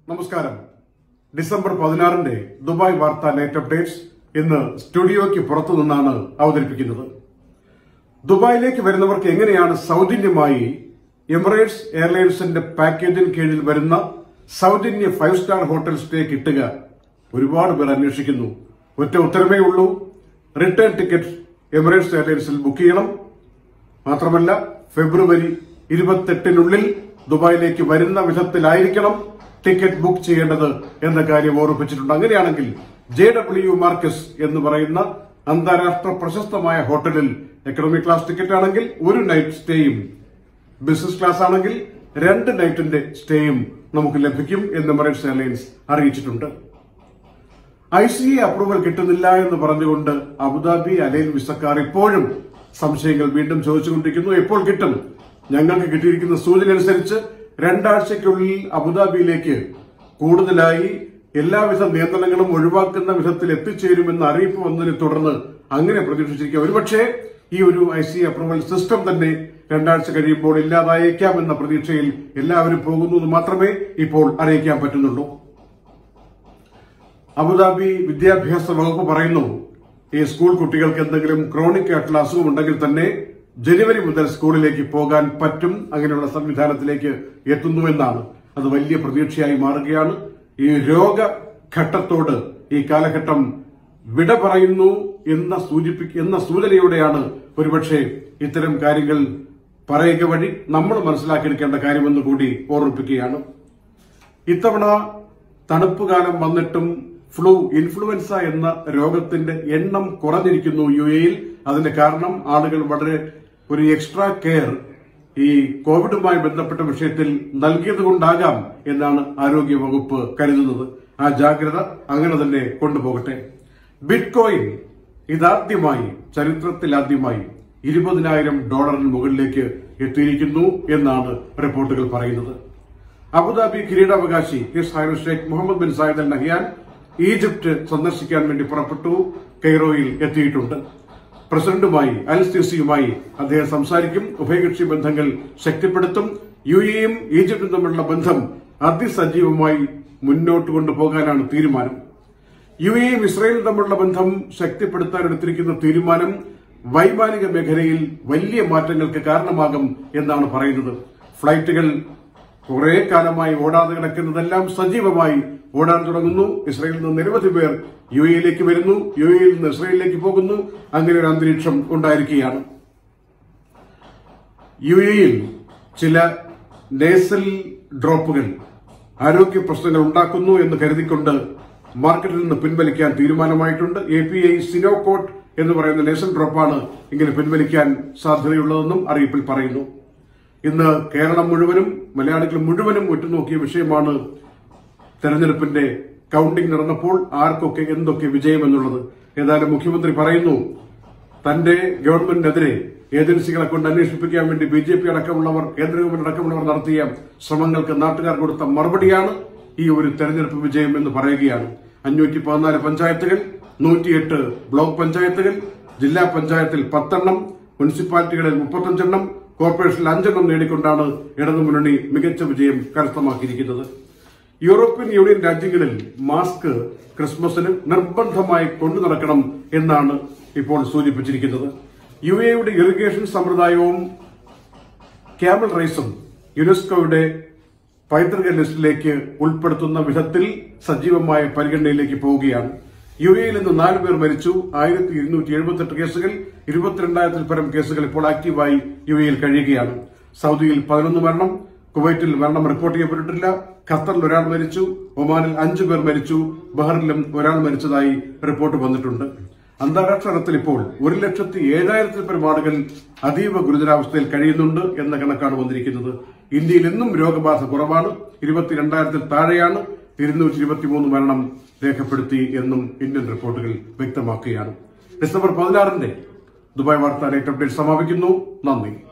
നമസ്കാരം. December 16 Dubai വാർത്ത night updates ഇന്ന് സ്റ്റുഡിയോയ്ക്ക് പുറത്തു നിന്നാണ് അവതരിപ്പിക്കുന്നത്. ദുബായിലേക്ക് വരുന്നവർക്ക് എങ്ങനെയാണ് സൗജന്യമായി എമിറേറ്റ്സ് എയർലൈൻസിന്റെ പാക്കേജിന് കീഴിൽ വരുന്ന സൗജന്യ 5 സ്റ്റാർ ഹോട്ടൽ സ്റ്റേ കിട്ടുക? ഒരുപാട് പേർ അന്വേഷിക്കുന്നു. ഒറ്റ ഉത്തരമേ ഉള്ളൂ, റിട്ടേൺ ടിക്കറ്റ് എമിറേറ്റ്സ് എയർലൈൻസിൽ ബുക്ക് ചെയ്യണം. മാത്രമല്ല ഫെബ്രുവരി 28 ദുബായിലേക്ക് വരുന്ന വിധത്തിലായിരിക്കണം ടിക്കറ്റ് ബുക്ക് ചെയ്യേണ്ടത് എന്ന കാര്യം ഓർമ്മിപ്പിച്ചിട്ടുണ്ട്. അങ്ങനെയാണെങ്കിൽ JW മാർക്കസ് എന്ന് പറയുന്ന അന്താരാഷ്ട്ര പ്രശസ്തമായ ഹോട്ടലിൽ എക്കണോമി ക്ലാസ് ടിക്കറ്റ് ആണെങ്കിൽ ഒരു നൈറ്റ് സ്റ്റേയും, ബിസിനസ് ക്ലാസ് ആണെങ്കിൽ 2 നൈറ്റിന്റെ സ്റ്റേയും നമുക്ക് ലഭിക്കും എന്ന് എമിറേറ്റ്സ് എയർലൈൻസ് അറിയിച്ചിട്ടുണ്ട്. ICA അപ്രൂവൽ കിട്ടുന്നില്ല എന്ന് പറഞ്ഞുകൊണ്ട് അബുദാബി അലൈൻ വിസക്കാർ ഇപ്പോഴും സംശയങ്ങൾ വീണ്ടും ചോദിച്ചുകൊണ്ടിരിക്കുന്നു. എപ്പോൾ കിട്ടും? ഞങ്ങൾക്ക് കിട്ടിയിരിക്കുന്ന സൂചന അനുസരിച്ച് 2 ആഴ്ചയ്ക്കുള്ളിൽ അബുദാബിയിലേക്ക് കൂടുതലായി എല്ലാവിധ നിയന്ത്രണങ്ങളും ഒഴിവാക്കുന്ന വിധത്തിൽ എത്തിച്ചേരുമെന്ന് അറിയിപ്പ് വന്നതിനെ തുടർന്ന് അങ്ങനെ പ്രതീക്ഷിച്ചിരിക്കുക. ഒരുപക്ഷെ ഈ ഒരു ICA അപ്രൂവൽ സിസ്റ്റം തന്നെ 2 ആഴ്ച കഴിയുമ്പോൾ ഇല്ലാതായേക്കാം എന്ന പ്രതീക്ഷയിൽ എല്ലാവരും പോകുന്നു എന്ന് മാത്രമേ ഇപ്പോൾ അറിയിക്കാൻ പറ്റുന്നുള്ളൂ. അബുദാബി വിദ്യാഭ്യാസ വകുപ്പ് പറയുന്നു, ഈ സ്കൂൾ കുട്ടികൾക്ക് എന്തെങ്കിലും ക്രോണിക് ആയിട്ടുള്ള അസുഖം ഉണ്ടെങ്കിൽ തന്നെ ജനുവരി മുതൽ സ്കൂളിലേക്ക് പോകാൻ പറ്റും, അങ്ങനെയുള്ള സംവിധാനത്തിലേക്ക് എത്തുന്നു എന്നാണ്. അത് വലിയ പ്രതീക്ഷയായി മാറുകയാണ്. ഈ രോഗഘട്ടത്തോട് ഈ കാലഘട്ടം വിട പറയുന്നു എന്ന സൂചനയോടെയാണ് ഒരുപക്ഷെ ഇത്തരം കാര്യങ്ങൾ പറയുക വഴി നമ്മൾ മനസ്സിലാക്കിയെടുക്കേണ്ട കാര്യമെന്ന് കൂടി ഓർമ്മിപ്പിക്കുകയാണ്. ഇത്തവണ തണുപ്പുകാലം വന്നിട്ടും ഇൻഫ്ലുവൻസ എന്ന രോഗത്തിന്റെ എണ്ണം കുറഞ്ഞിരിക്കുന്നു UAE-യിൽ. അതിന്റെ കാരണം ആളുകൾ വളരെ ഒരു എക്സ്ട്രാ കെയർ ഈ കോവിഡുമായി ബന്ധപ്പെട്ട വിഷയത്തിൽ നൽകിയതുകൊണ്ടാകാം എന്നാണ് ആരോഗ്യ വകുപ്പ് കരുതുന്നത്. ആ ജാഗ്രത അങ്ങനെ തന്നെ കൊണ്ടുപോകട്ടെ. ബിറ്റ്കോയിൻ ഇതാദ്യമായി, ചരിത്രത്തിലാദ്യമായി $20,000 മുകളിലേക്ക് എത്തിയിരിക്കുന്നു എന്നാണ് റിപ്പോർട്ടുകൾ പറയുന്നത്. അബുദാബി കിരീടാവകാശി his highness Sheikh Mohammed bin Zayed Al Nahyan Egypt സന്ദർശിക്കാൻ വേണ്ടി പുറപ്പെട്ടു. കെയ്റോയിൽ എത്തിയിട്ടുണ്ട്. പ്രസിഡന്റുമായി അൽ സിസിയുമായി അദ്ദേഹം സംസാരിക്കും. ഉഭയകക്ഷി ബന്ധങ്ങൾ ശക്തിപ്പെടുത്തും. UAE-യും ഈജിപ്തും തമ്മിലുള്ള ബന്ധം അതിസജീവമായി മുന്നോട്ട് കൊണ്ടുപോകാനാണ് തീരുമാനം. UAE-യും ഇസ്രായേലും തമ്മിലുള്ള ബന്ധം ശക്തിപ്പെടുത്താൻ എടുത്തിരിക്കുന്ന തീരുമാനം വൈമാനിക മേഖലയിൽ വലിയ മാറ്റങ്ങൾക്ക് കാരണമാകും എന്നാണ് പറയുന്നത്. ഫ്ലൈറ്റുകൾ കുറെ കാലമായി ഓടാതെ കിടക്കുന്നതെല്ലാം സജീവമായി ഓടാൻ തുടങ്ങുന്നു. ഇസ്രായേലിൽ നിന്ന് നിരവധി പേർ UAE-യിലേക്ക് വരുന്നു, UAE-യിൽ നിന്ന് ഇസ്രായേലിലേക്ക് പോകുന്നു. അങ്ങനെ ഒരു അന്തരീക്ഷം ഉണ്ടായിരിക്കുകയാണ്. UAE-യിൽ ചില നേസൽ ഡ്രോപ്പുകൾ ആരോഗ്യ പ്രശ്നങ്ങൾ ഉണ്ടാക്കുന്നു എന്ന് കരുതിക്കൊണ്ട് മാർക്കറ്റിൽ നിന്ന് പിൻവലിക്കാൻ തീരുമാനമായിട്ടുണ്ട്. API സിനോകോട്ട് എന്ന് പറയുന്ന നേസൽ ഡ്രോപ്പാണ് ഇങ്ങനെ പിൻവലിക്കാൻ സാധ്യതയുള്ളതെന്നും അറിയിപ്പിൽ പറയുന്നു. ഇന്ന് കേരളം മുഴുവനും മലയാളികൾ മുഴുവനും ഉറ്റുനോക്കിയ വിഷയമാണ് തെരഞ്ഞെടുപ്പിന്റെ കൌണ്ടിംഗ് നടന്നപ്പോൾ ആർക്കൊക്കെ എന്തൊക്കെ വിജയമെന്നുള്ളത്. ഏതായാലും മുഖ്യമന്ത്രി പറയുന്നു, തന്റെ ഗവൺമെന്റിനെതിരെ ഏജൻസികളെ കൊണ്ട് അന്വേഷിപ്പിക്കാൻ വേണ്ടി BJP അടക്കമുള്ളവർ, കേന്ദ്ര ഗവൺമെന്റ് അടക്കമുള്ളവർ നടത്തിയ ശ്രമങ്ങൾക്ക് നാട്ടുകാർ കൊടുത്ത മറുപടിയാണ് ഈ ഒരു തെരഞ്ഞെടുപ്പ് വിജയം എന്ന് പറയുകയാണ്. 514 പഞ്ചായത്തുകൾ, 108 ബ്ലോക്ക് പഞ്ചായത്തുകൾ, ജില്ലാ പഞ്ചായത്തിൽ 10 എണ്ണം, മുനിസിപ്പാലിറ്റികളിൽ 35 എണ്ണം, കോർപ്പറേഷനിൽ 5 എണ്ണം നേടിക്കൊണ്ടാണ് ഇടതുമുന്നണി മികച്ച വിജയം കരസ്ഥമാക്കിയിരിക്കുന്നത്. യൂറോപ്യൻ യൂണിയൻ രാജ്യങ്ങളിൽ മാസ്ക് ക്രിസ്മസിന് നിർബന്ധമായി കൊണ്ടു നടക്കണം എന്നാണ് ഇപ്പോൾ സൂചിപ്പിച്ചിരിക്കുന്നത്. UAE-യുടെ ഇറിഗേഷൻ സമ്പ്രദായവും ക്യാമൽ റൈസും യുനെസ്കോയുടെ പൈതൃക ലിസ്റ്റിലേക്ക് ഉൾപ്പെടുത്തുന്ന വിധത്തിൽ സജീവമായ പരിഗണനയിലേക്ക് പോവുകയാണ്. UAE-യിൽ നിന്ന് 4 പേർ മരിച്ചു. 1278 കേസുകൾ, 22,000-ൽ പരം കേസുകൾ ഇപ്പോൾ ആക്റ്റീവായി UAE-യിൽ കഴിയുകയാണ്. സൗദിയിൽ 11 മരണം, കുവൈറ്റിൽ മരണം റിപ്പോർട്ട് ചെയ്യപ്പെട്ടിട്ടില്ല. ഖത്തറിൽ 1 മരിച്ചു, ഒമാനിൽ 5 പേർ മരിച്ചു, ബഹ്റിനിലും 1 മരിച്ചതായി റിപ്പോർട്ട് വന്നിട്ടുണ്ട്. അന്താരാഷ്ട്ര തലത്തിൽ ഇപ്പോൾ 1,07,000-ൽ പരം ആളുകൾ അതീവ ഗുരുതരാവസ്ഥയിൽ കഴിയുന്നുണ്ട് എന്ന കണക്കാണ് വന്നിരിക്കുന്നത്. ഇന്ത്യയിൽ ഇന്നും രോഗബാധ കുറവാണ്, 22,000-ൽ താഴെയാണ്. 223 മരണം രേഖപ്പെടുത്തി എന്നും ഇന്ത്യൻ റിപ്പോർട്ടുകൾ വ്യക്തമാക്കുകയാണ്. ഡിസംബർ 16 ദുബായ് വാർത്ത നൈറ്റ് അപ്ഡേറ്റ് സമാപിക്കുന്നു. നന്ദി.